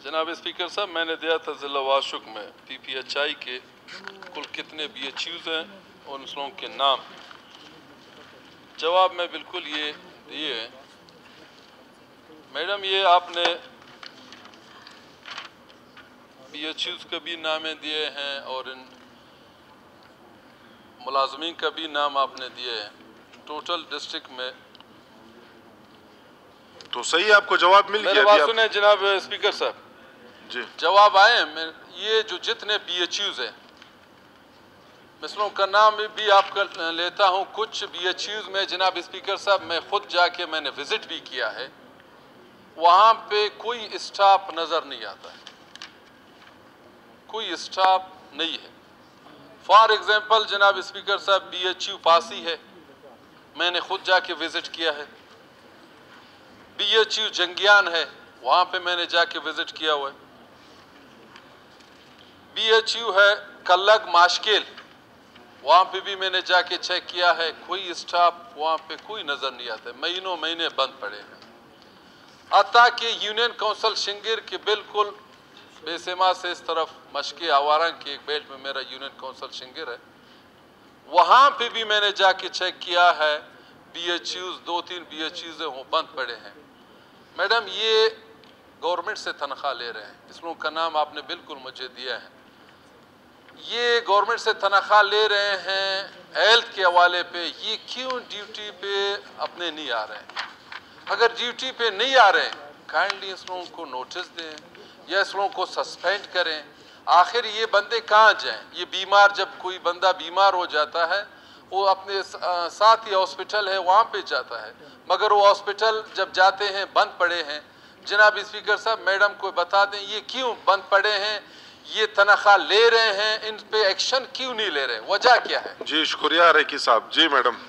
जनाब स्पीकर साहब, मैंने दिया था ज़िला वाशुक में PPHI के कुल कितने BHUs हैं और उन लोगों के नाम। जवाब में बिल्कुल ये दिए। मैडम, ये आपने BHUs का भी नामें दिए हैं और इन मुलाजमीन का भी नाम आपने दिए हैं। टोटल डिस्ट्रिक्ट में तो सही आपको जवाब मिल गया। मेरे बात सुने जनाब स्पीकर साहब जी, जवाब आए। ये जो जितने BHUs हैं, मिसलों का नाम भी आपका लेता हूँ। कुछ BHUs में जनाब स्पीकर साहब मैं खुद जाके मैंने विजिट भी किया है, वहाँ पे कोई स्टाफ नज़र नहीं आता है, कोई स्टाफ नहीं है। फॉर एग्जांपल जनाब स्पीकर साहब BHU पासी है, मैंने खुद जाके विजिट किया है। BHU जंगियान है, वहाँ पे मैंने जाके विजिट किया हुआ है। BHU है कल्लग माशकेल, वहाँ पे भी मैंने जाके चेक किया है। कोई स्टाफ वहाँ पे कोई नज़र नहीं आता है, महीनों महीने बंद पड़े हैं। अता कि यूनियन काउंसिल शिंगिर के बिल्कुल बेसेमा से इस तरफ मशके आवारा के एक बेल्ट में मेरा यूनियन काउंसिल शिंगिर है, वहाँ पे भी मैंने जाके चेक किया है। BHUs 2-3 BHUs हैं, वो बंद पड़े हैं। मैडम, ये गवर्नमेंट से तनख्वाह ले रहे हैं, इस लोगों का नाम आपने बिल्कुल मुझे दिया है। ये गवर्नमेंट से तनख्वाह ले रहे हैं हेल्थ के हवाले पे, ये क्यों ड्यूटी पे अपने नहीं आ रहे हैं? अगर ड्यूटी पे नहीं आ रहे हैं, काइंडली इस लोगों को नोटिस दें या इस लोगों को सस्पेंड करें। आखिर ये बंदे कहाँ जाएं? ये बीमार, जब कोई बंदा बीमार हो जाता है वो अपने साथ ही हॉस्पिटल है वहाँ पे जाता है, मगर वो हॉस्पिटल जब जाते हैं बंद पड़े हैं। जनाब स्पीकर साहब, मैडम को बता दें ये क्यों बंद पड़े हैं, ये तनख्वाह ले रहे हैं, इन पे एक्शन क्यों नहीं ले रहे, वजह क्या है? जी शुक्रिया रेकी साहब। जी मैडम।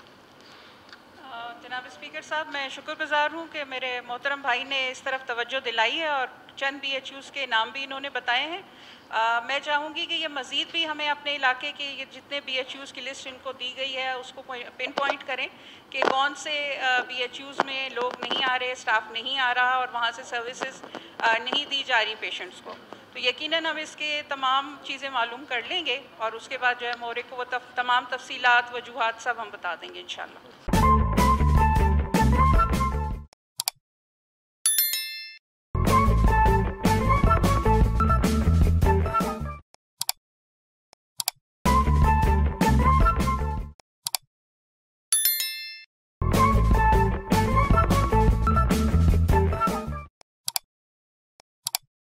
जनाब स्पीकर साहब, मैं शुक्रगुजार हूँ कि मेरे मोहतरम भाई ने इस तरफ तवज्जो दिलाई है और चंद BHUs के नाम भी इन्होंने बताए हैं। मैं चाहूँगी कि ये मज़ीद भी हमें अपने इलाके के ये जितने BHUs की लिस्ट इनको दी गई है उसको पिन पॉइंट करें कि कौन से BHUs में लोग नहीं आ रहे, स्टाफ नहीं आ रहा और वहाँ से सर्विसेज नहीं दी जा रही पेशेंट्स को। तो यकीनन हम इसके तमाम चीज़ें मालूम कर लेंगे और उसके बाद जो है मोरे को वो तमाम तफसीलात वजूहात सब हम बता देंगे इंशाल्लाह।